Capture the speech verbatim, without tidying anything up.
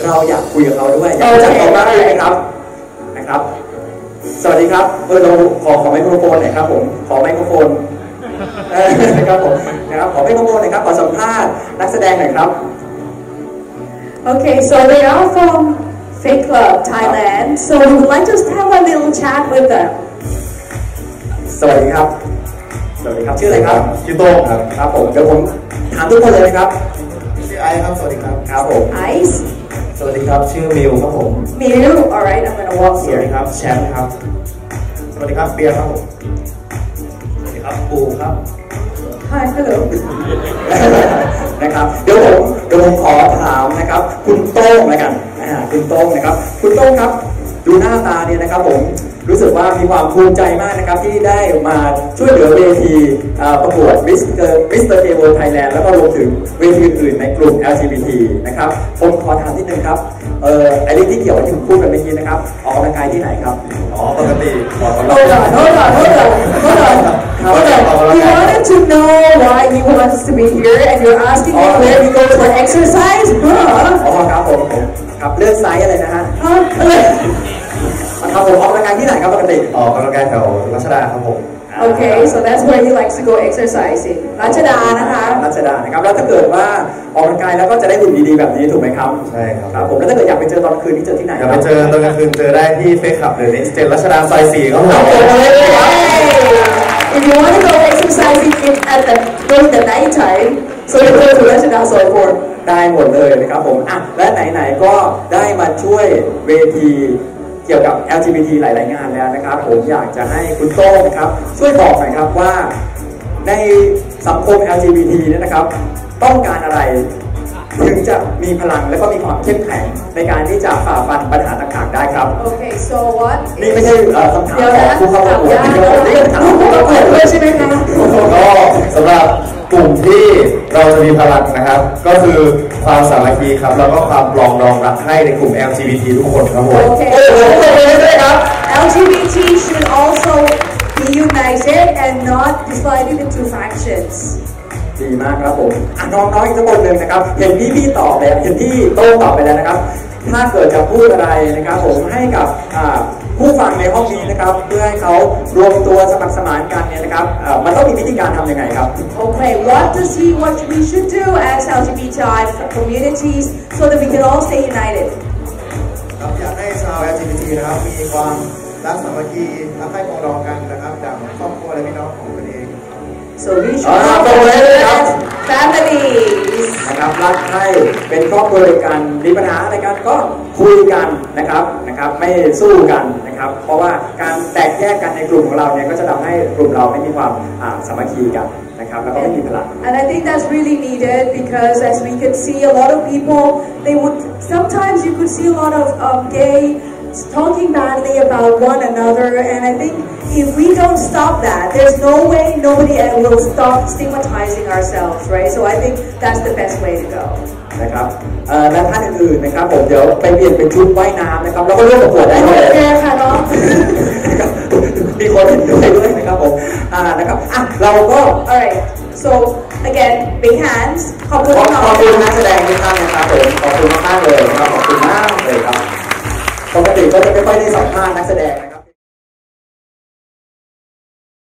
เราอยากคุยกับเขาด้วยอยากรู้จักเขาบ้างเลยครับนะครับสวัสดีครับเออเราขอขอไมโครโฟนหน่อยครับผมขอไมโครโฟนนะครับผมนะครับขอไมโครโฟนหน่อยครับขอสัมภาษณ์นักแสดงหน่อยครับ Okay, so they are from Fake Club Thailand, so we would like to have a little chat with them. สวัสดีครับสวัสดีครับชื่ออะไรครับชื่อโต้งครับครับผมเดี๋ยวผมถามทุกคนเลยนะครับชื่อไอซ์ครับสวัสดีครับครับผม Ice สวัสดีครับชื่อมิวครับผม Miu, alright, I'm gonna walk สวัส here. ดีครับแชมป์ครับสวัสดีครับเบียร์ครับผมสวัสดีครับปูครับ Hi, hello. นะครับเดี๋ยวผมเดี๋ยวผมขอถามนะครับคุณโต้งแล้วกันอ่าคุณโต้งนะครับคุณโต้งครับดูหน้าตาเนี่ยนะครับผมรู้สึกว่ามีความภูมิใจมากนะครับที่ได้มาช่วยเหลือเวทีประกวด มิสเตอร์ มิสเตอร์ K-World Thailand แล้วก็รวมถึงเวทีอื่นๆในกลุ่ม แอล จี บี ที นะครับผมขอถามนิดนึงครับเอ่อไอ้เรื่องที่เกี่ยวกับที่ผมพูดกันเมื่อกี้นะครับออกกำลังกายที่ไหนครับอ๋อปกติออกกำลัง Hold กาย on, hold on, hold on, hold on, hold on. You wanted to know why he wants to be here, and you're asking me where he goes for exercise? Huh? อ๋อครับผมครับเลือกไซส์อะไรนะฮะ Huh? ครับผมออกกำลังกายที่ไหนครับปกติออกกำลังกายแถวรัชดาครับผม Okay, so that's where he likes to go exercising. รัชดานะคะรัชดานะครับแล้วถ้าเกิดว่าออกกำลังกายแล้วก็จะได้หุ่นดีๆแบบนี้ถูกไหมครับใช่ครับครับผมแล้วถ้าเกิดอยากไปเจอตอนกลางคืนที่เจอที่ไหนอยากไปเจอตอนกลางคืนเจอได้ที่เฟซคลับหรือในสเตนรัชดาซอยสี่ครับผม If you want to go exercising in at the during the night time, so you go to รัชดาซอยสี่ได้หมดเลยนะครับผมอ่ะและไหนๆก็ได้มาช่วยเวทีเกี่ยวกับ แอล จี บี ที หลายๆงานแล้วนะครับผมอยากจะให้คุณโต้งนะครับช่วยบอกหน่อยครับว่าในสังคม แอล จี บี ที เนี่ยนะครับต้องการอะไรถึงจะมีพลังและก็มีความเข้มแข็งในการที่จะฝ่าฟันปัญหาต่างๆได้ครับ Okay, so what? นี่ไม่ใช่คำถามของผู้เข้าประกวดนะครับนี่เป็นคำถามของผู้เข้าประกวดด้วยใช่ไหมครับก็สำหรับกลุ่มที่เราจะมีพลังนะครับก็คือความสามัคคีครับแล้วก็ความปรองดองรักใคร่ในกลุ่ม แอล จี บี ที ทุกคนครับผม Okay. โอ้โหเลยครับแอล จี บี ที should also be united and not divided into factions. ดีมากครับผมอ่ะน้องๆอีกสักคนหนึ่งนะครับเห็นพี่พี่ตอบไปเห็นพี่โต้งตอบไปแล้วนะครับถ้าเกิดจะพูดอะไรนะครับผมให้กับผู้ฟังในห้องนี้นะครับเพื่อให้เขารวมตัวสมัครสมานกันเนี่ยนะครับมันต้องมีวิธีการทำยังไงครับ Okay, what does he what we should do as แอล จี บี ที I communities so that we can all stay united? ครับอยากให้ชาว แอล จี บี ที นะครับมีความรักสามัคคีรักใคร่ปรองดองกันนะครับจากครอบครัวและพี่น้องของตัวเอง So we should have families นะครับรักใคร่เป็นครอบครัวเดียวกันมีปัญหาอะไรกันก็คุยกันนะครับนะครับไม่สู้กันนะครับเพราะว่าการแตกแยกกันในกลุ่มของเราเนี่ยก็จะทำให้กลุ่มเราไม่มีความสามัคคีกันนะครับแล้วก็ไม่มีพลัง And I think that's really needed because as we could see a lot of people they would sometimes you could see a lot of um, gay talking badly about one another and I think if we don't stop that there's no way nobody will stop stigmatizing ourselves right so I think that's the best way to go นะครับและท่านอื่นๆนะครับผมเดี๋ยวไปเปลี่ยนเป็นชุดว่ายน้ำนะครับแล้วก็ร่วมประกวดได้เลยโอเคค่ะน้องมีคนเห็นด้วยด้วยนะครับผมอ่านะครับอ่ะเราก็ alright so again big hands ขอบคุณน้องขอบคุณนักแสดงทุกท่านนะครับผมขอบคุณมากๆเลยนะครับขอบคุณมากเลยครับปกติก็จะไม่ค่อยได้สัมภาษณ์นักแสดงนะครับ